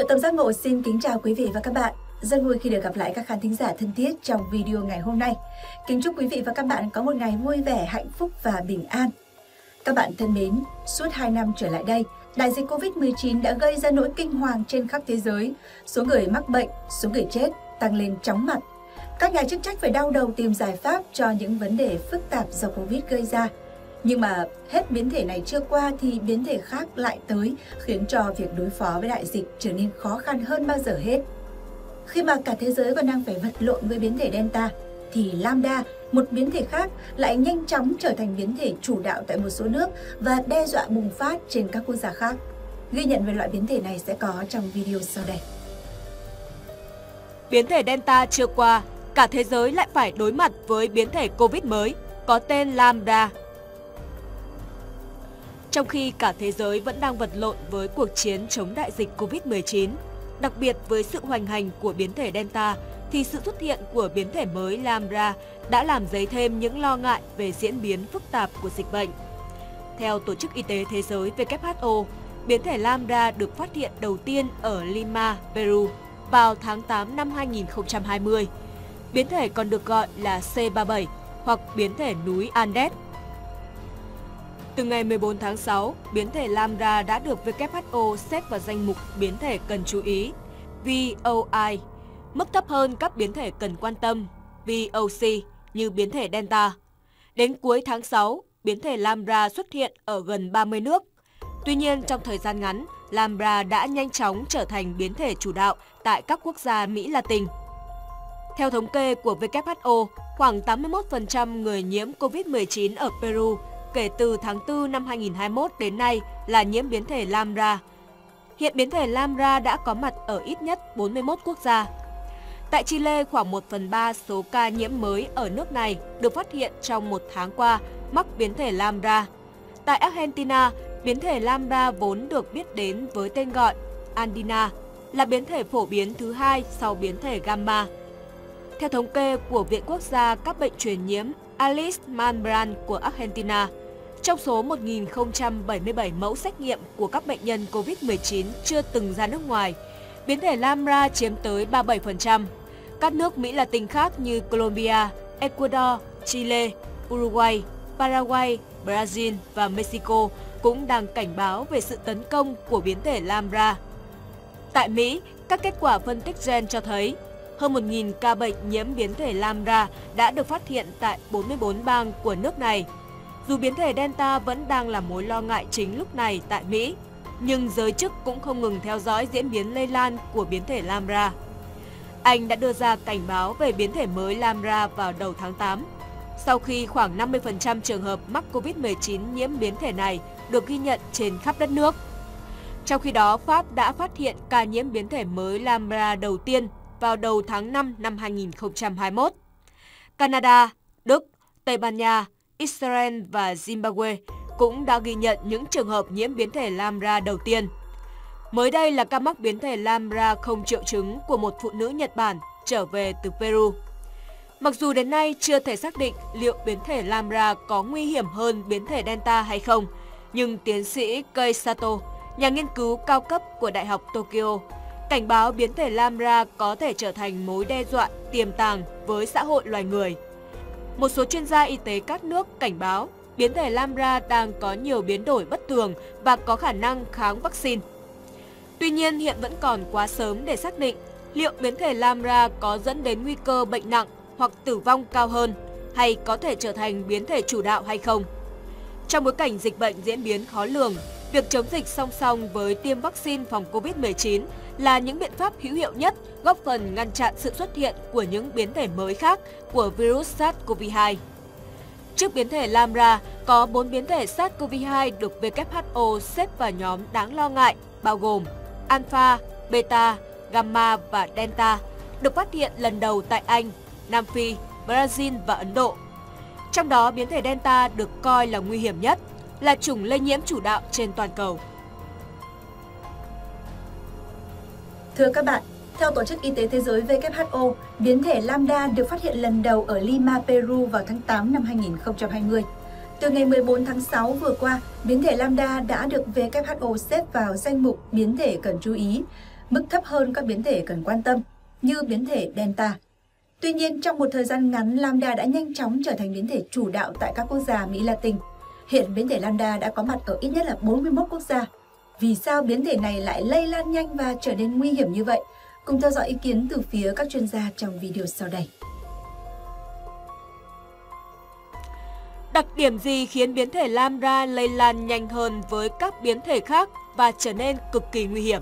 Tâm Giác Ngộ xin kính chào quý vị và các bạn. Rất vui khi được gặp lại các khán thính giả thân thiết trong video ngày hôm nay. Kính chúc quý vị và các bạn có một ngày vui vẻ, hạnh phúc và bình an. Các bạn thân mến, suốt 2 năm trở lại đây, đại dịch Covid-19 đã gây ra nỗi kinh hoàng trên khắp thế giới. Số người mắc bệnh, số người chết tăng lên chóng mặt. Các nhà chức trách phải đau đầu tìm giải pháp cho những vấn đề phức tạp do Covid gây ra. Nhưng mà hết biến thể này chưa qua thì biến thể khác lại tới, khiến cho việc đối phó với đại dịch trở nên khó khăn hơn bao giờ hết. Khi mà cả thế giới còn đang phải vật lộn với biến thể Delta, thì Lambda, một biến thể khác, lại nhanh chóng trở thành biến thể chủ đạo tại một số nước và đe dọa bùng phát trên các quốc gia khác. Ghi nhận về loại biến thể này sẽ có trong video sau đây. Biến thể Delta chưa qua, cả thế giới lại phải đối mặt với biến thể Covid mới, có tên Lambda. Trong khi cả thế giới vẫn đang vật lộn với cuộc chiến chống đại dịch Covid-19, đặc biệt với sự hoành hành của biến thể Delta, thì sự xuất hiện của biến thể mới Lambda đã làm dấy thêm những lo ngại về diễn biến phức tạp của dịch bệnh. Theo Tổ chức Y tế Thế giới WHO, biến thể Lambda được phát hiện đầu tiên ở Lima, Peru vào tháng 8 năm 2020. Biến thể còn được gọi là C37 hoặc biến thể núi Andes. Từ ngày 14 tháng 6, biến thể Lambda đã được WHO xếp vào danh mục biến thể cần chú ý, VOI, mức thấp hơn các biến thể cần quan tâm, VOC, như biến thể Delta. Đến cuối tháng 6, biến thể Lambda xuất hiện ở gần 30 nước. Tuy nhiên, trong thời gian ngắn, Lambda đã nhanh chóng trở thành biến thể chủ đạo tại các quốc gia Mỹ Latin. Theo thống kê của WHO, khoảng 81% người nhiễm COVID-19 ở Peru kể từ tháng 4 năm 2021 đến nay là nhiễm biến thể Lambda. Hiện biến thể Lambda đã có mặt ở ít nhất 41 quốc gia. Tại Chile, khoảng 1/3 số ca nhiễm mới ở nước này được phát hiện trong một tháng qua mắc biến thể Lambda. Tại Argentina, biến thể Lambda vốn được biết đến với tên gọi Andina, là biến thể phổ biến thứ hai sau biến thể Gamma. Theo thống kê của Viện Quốc gia các bệnh truyền nhiễm Alice Manbran của Argentina, trong số 1.077 mẫu xét nghiệm của các bệnh nhân COVID-19 chưa từng ra nước ngoài, biến thể Lambda chiếm tới 37%. Các nước Mỹ Latin khác như Colombia, Ecuador, Chile, Uruguay, Paraguay, Brazil và Mexico cũng đang cảnh báo về sự tấn công của biến thể Lambda. Tại Mỹ, các kết quả phân tích gen cho thấy hơn 1.000 ca bệnh nhiễm biến thể Lambda đã được phát hiện tại 44 bang của nước này. Dù biến thể Delta vẫn đang là mối lo ngại chính lúc này tại Mỹ, nhưng giới chức cũng không ngừng theo dõi diễn biến lây lan của biến thể Lambda. Anh đã đưa ra cảnh báo về biến thể mới Lambda vào đầu tháng 8, sau khi khoảng 50% trường hợp mắc COVID-19 nhiễm biến thể này được ghi nhận trên khắp đất nước. Trong khi đó, Pháp đã phát hiện ca nhiễm biến thể mới Lambda đầu tiên vào đầu tháng 5 năm 2021. Canada, Đức, Tây Ban Nha, Israel và Zimbabwe cũng đã ghi nhận những trường hợp nhiễm biến thể Lambda đầu tiên. Mới đây là ca mắc biến thể Lambda không triệu chứng của một phụ nữ Nhật Bản trở về từ Peru. Mặc dù đến nay chưa thể xác định liệu biến thể Lambda có nguy hiểm hơn biến thể Delta hay không, nhưng tiến sĩ Kei Sato, nhà nghiên cứu cao cấp của Đại học Tokyo, cảnh báo biến thể Lambda có thể trở thành mối đe dọa tiềm tàng với xã hội loài người. Một số chuyên gia y tế các nước cảnh báo biến thể Lambda đang có nhiều biến đổi bất thường và có khả năng kháng vaccine. Tuy nhiên, hiện vẫn còn quá sớm để xác định liệu biến thể Lambda có dẫn đến nguy cơ bệnh nặng hoặc tử vong cao hơn, hay có thể trở thành biến thể chủ đạo hay không. Trong bối cảnh dịch bệnh diễn biến khó lường, việc chống dịch song song với tiêm vaccine phòng COVID-19 là những biện pháp hữu hiệu nhất góp phần ngăn chặn sự xuất hiện của những biến thể mới khác của virus SARS-CoV-2. Trước biến thể Lambda, có 4 biến thể SARS-CoV-2 được WHO xếp vào nhóm đáng lo ngại, bao gồm Alpha, Beta, Gamma và Delta, được phát hiện lần đầu tại Anh, Nam Phi, Brazil và Ấn Độ. Trong đó, biến thể Delta được coi là nguy hiểm nhất, là chủng lây nhiễm chủ đạo trên toàn cầu. Thưa các bạn, theo Tổ chức Y tế Thế giới WHO, biến thể Lambda được phát hiện lần đầu ở Lima, Peru vào tháng 8 năm 2020. Từ ngày 14 tháng 6 vừa qua, biến thể Lambda đã được WHO xếp vào danh mục biến thể cần chú ý mức thấp hơn các biến thể cần quan tâm như biến thể Delta. Tuy nhiên, trong một thời gian ngắn, Lambda đã nhanh chóng trở thành biến thể chủ đạo tại các quốc gia Mỹ Latin. Hiện biến thể Lambda đã có mặt ở ít nhất là 41 quốc gia. Vì sao biến thể này lại lây lan nhanh và trở nên nguy hiểm như vậy? Cùng theo dõi ý kiến từ phía các chuyên gia trong video sau đây. Đặc điểm gì khiến biến thể Lambda lây lan nhanh hơn với các biến thể khác và trở nên cực kỳ nguy hiểm?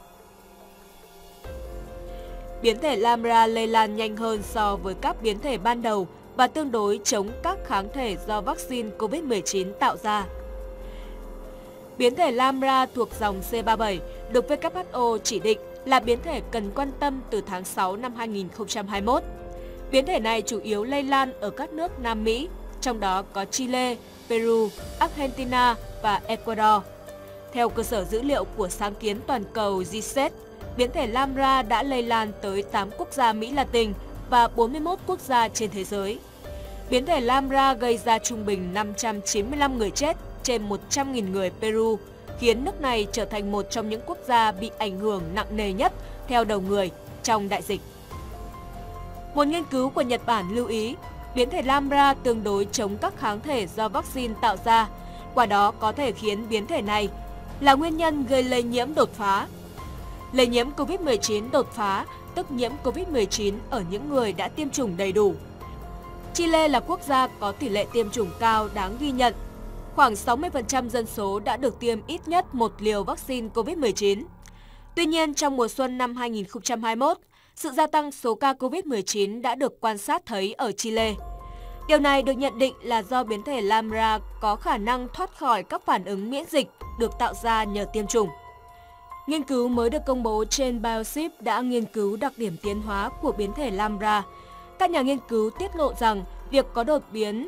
Biến thể Lambda lây lan nhanh hơn so với các biến thể ban đầu và tương đối chống các kháng thể do vaccine COVID-19 tạo ra. Biến thể Lambda thuộc dòng C37 được WHO chỉ định là biến thể cần quan tâm từ tháng 6 năm 2021. Biến thể này chủ yếu lây lan ở các nước Nam Mỹ, trong đó có Chile, Peru, Argentina và Ecuador. Theo cơ sở dữ liệu của sáng kiến toàn cầu GSET, biến thể Lambda đã lây lan tới 8 quốc gia Mỹ Latin và 41 quốc gia trên thế giới. Biến thể Lambda gây ra trung bình 595 người chết trên 100.000 người Peru, khiến nước này trở thành một trong những quốc gia bị ảnh hưởng nặng nề nhất theo đầu người trong đại dịch. Một nghiên cứu của Nhật Bản lưu ý, biến thể Lambda tương đối chống các kháng thể do vaccine tạo ra, qua đó có thể khiến biến thể này là nguyên nhân gây lây nhiễm đột phá. Lây nhiễm COVID-19 đột phá, tức nhiễm COVID-19 ở những người đã tiêm chủng đầy đủ. Chile là quốc gia có tỷ lệ tiêm chủng cao đáng ghi nhận. Khoảng 60% dân số đã được tiêm ít nhất một liều vaccine COVID-19. Tuy nhiên, trong mùa xuân năm 2021, sự gia tăng số ca COVID-19 đã được quan sát thấy ở Chile. Điều này được nhận định là do biến thể Lambda có khả năng thoát khỏi các phản ứng miễn dịch được tạo ra nhờ tiêm chủng. Nghiên cứu mới được công bố trên Bioship đã nghiên cứu đặc điểm tiến hóa của biến thể Lambda. Các nhà nghiên cứu tiết lộ rằng việc có đột biến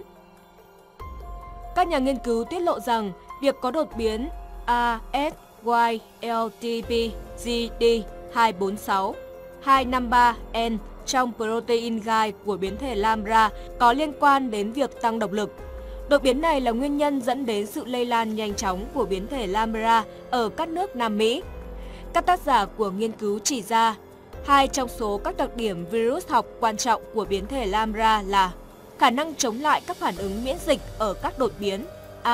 ASYLTPGD246 253N trong protein gai của biến thể Lambda có liên quan đến việc tăng độc lực. Đột biến này là nguyên nhân dẫn đến sự lây lan nhanh chóng của biến thể Lambda ở các nước Nam Mỹ. Các tác giả của nghiên cứu chỉ ra, hai trong số các đặc điểm virus học quan trọng của biến thể Lambda là khả năng chống lại các phản ứng miễn dịch ở các đột biến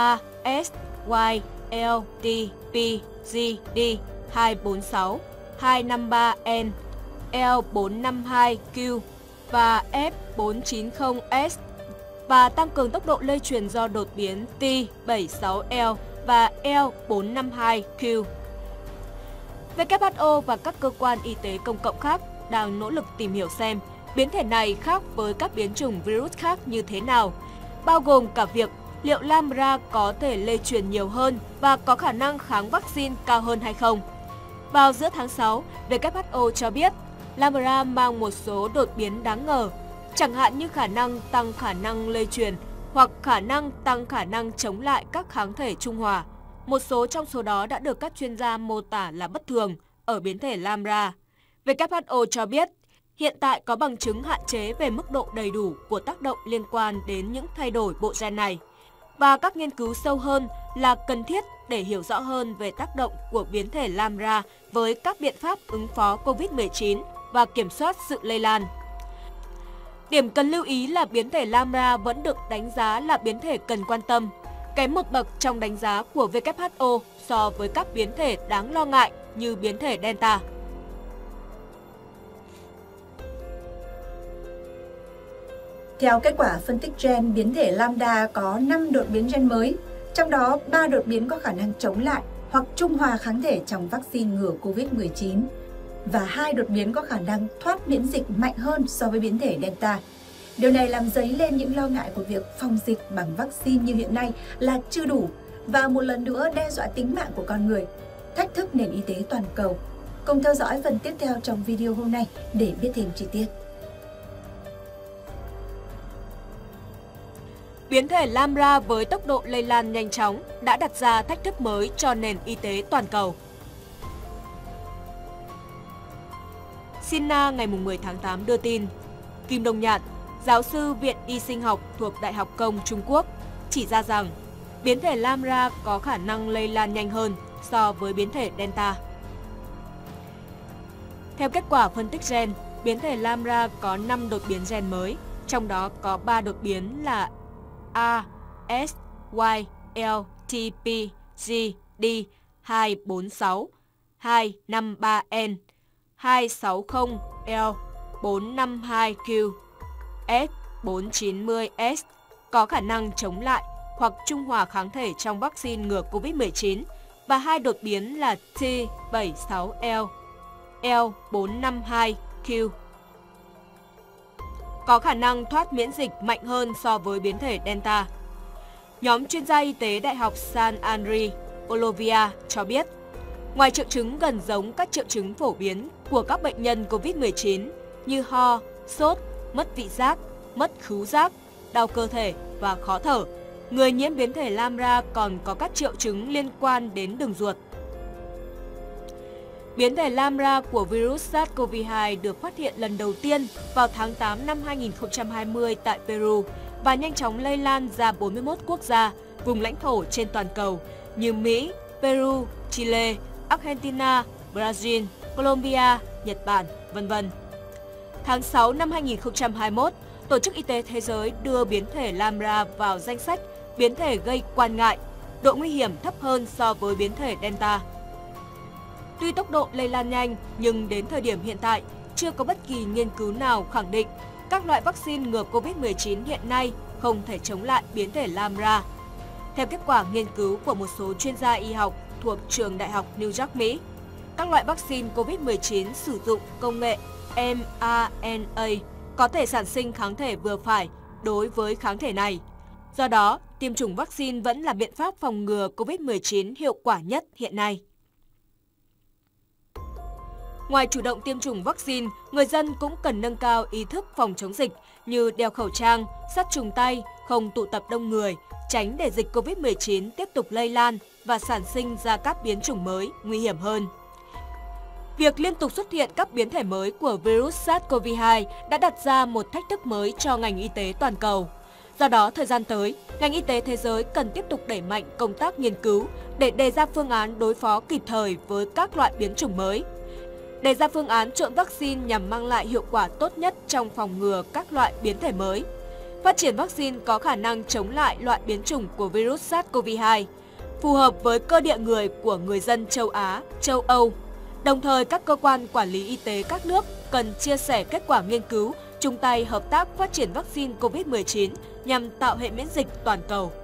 ASYLTPGD246, 253N, L452Q và F490S và tăng cường tốc độ lây truyền do đột biến T76L và L452Q. WHO và các cơ quan y tế công cộng khác đang nỗ lực tìm hiểu xem biến thể này khác với các biến chủng virus khác như thế nào, bao gồm cả việc liệu Lambda có thể lây truyền nhiều hơn và có khả năng kháng vaccine cao hơn hay không. Vào giữa tháng 6, WHO cho biết Lambda mang một số đột biến đáng ngờ, chẳng hạn như khả năng tăng khả năng lây truyền hoặc khả năng tăng khả năng chống lại các kháng thể trung hòa. Một số trong số đó đã được các chuyên gia mô tả là bất thường ở biến thể Lambda. WHO cho biết, hiện tại có bằng chứng hạn chế về mức độ đầy đủ của tác động liên quan đến những thay đổi bộ gen này. Và các nghiên cứu sâu hơn là cần thiết để hiểu rõ hơn về tác động của biến thể Lambda với các biện pháp ứng phó COVID-19 và kiểm soát sự lây lan. Điểm cần lưu ý là biến thể Lambda vẫn được đánh giá là biến thể cần quan tâm, kém một bậc trong đánh giá của WHO so với các biến thể đáng lo ngại như biến thể Delta. Theo kết quả phân tích gen, biến thể Lambda có 5 đột biến gen mới, trong đó 3 đột biến có khả năng chống lại hoặc trung hòa kháng thể trong vaccine ngừa COVID-19 và 2 đột biến có khả năng thoát miễn dịch mạnh hơn so với biến thể Delta. Điều này làm dấy lên những lo ngại của việc phòng dịch bằng vaccine như hiện nay là chưa đủ và một lần nữa đe dọa tính mạng của con người, thách thức nền y tế toàn cầu. Cùng theo dõi phần tiếp theo trong video hôm nay để biết thêm chi tiết. Biến thể Lambda với tốc độ lây lan nhanh chóng đã đặt ra thách thức mới cho nền y tế toàn cầu. Sina ngày 10 tháng 8 đưa tin, Kim Đông Nhạn, giáo sư Viện Y sinh học thuộc Đại học Công Trung Quốc, chỉ ra rằng biến thể Lambda có khả năng lây lan nhanh hơn so với biến thể Delta. Theo kết quả phân tích gen, biến thể Lambda có 5 đột biến gen mới, trong đó có 3 đột biến là A, S, Y, L, T, P, G, D 246, 253N, 260L, 452Q, S490S có khả năng chống lại hoặc trung hòa kháng thể trong vaccine ngừa COVID-19 và 2 đột biến là T76L, L452Q có khả năng thoát miễn dịch mạnh hơn so với biến thể Delta. Nhóm chuyên gia y tế Đại học San Andri, Olovia cho biết, ngoài triệu chứng gần giống các triệu chứng phổ biến của các bệnh nhân COVID-19 như ho, sốt, mất vị giác, mất khứu giác, đau cơ thể và khó thở, người nhiễm biến thể Lambda còn có các triệu chứng liên quan đến đường ruột. Biến thể Lambda của virus SARS-CoV-2 được phát hiện lần đầu tiên vào tháng 8 năm 2020 tại Peru và nhanh chóng lây lan ra 41 quốc gia, vùng lãnh thổ trên toàn cầu như Mỹ, Peru, Chile, Argentina, Brazil, Colombia, Nhật Bản, v.v. Tháng 6 năm 2021, Tổ chức Y tế Thế giới đưa biến thể Lambda vào danh sách biến thể gây quan ngại, độ nguy hiểm thấp hơn so với biến thể Delta. Tuy tốc độ lây lan nhanh, nhưng đến thời điểm hiện tại, chưa có bất kỳ nghiên cứu nào khẳng định các loại vaccine ngừa COVID-19 hiện nay không thể chống lại biến thể Lambda. Theo kết quả nghiên cứu của một số chuyên gia y học thuộc trường Đại học New York, Mỹ, các loại vaccine COVID-19 sử dụng công nghệ mRNA có thể sản sinh kháng thể vừa phải đối với kháng thể này. Do đó, tiêm chủng vaccine vẫn là biện pháp phòng ngừa COVID-19 hiệu quả nhất hiện nay. Ngoài chủ động tiêm chủng vaccine, người dân cũng cần nâng cao ý thức phòng chống dịch như đeo khẩu trang, sát trùng tay, không tụ tập đông người, tránh để dịch COVID-19 tiếp tục lây lan và sản sinh ra các biến chủng mới nguy hiểm hơn. Việc liên tục xuất hiện các biến thể mới của virus SARS-CoV-2 đã đặt ra một thách thức mới cho ngành y tế toàn cầu. Do đó, thời gian tới, ngành y tế thế giới cần tiếp tục đẩy mạnh công tác nghiên cứu để đề ra phương án đối phó kịp thời với các loại biến chủng mới. Đề ra phương án trộn vaccine nhằm mang lại hiệu quả tốt nhất trong phòng ngừa các loại biến thể mới. Phát triển vaccine có khả năng chống lại loại biến chủng của virus SARS-CoV-2, phù hợp với cơ địa người của người dân châu Á, châu Âu. Đồng thời, các cơ quan quản lý y tế các nước cần chia sẻ kết quả nghiên cứu, chung tay hợp tác phát triển vaccine COVID-19 nhằm tạo hệ miễn dịch toàn cầu.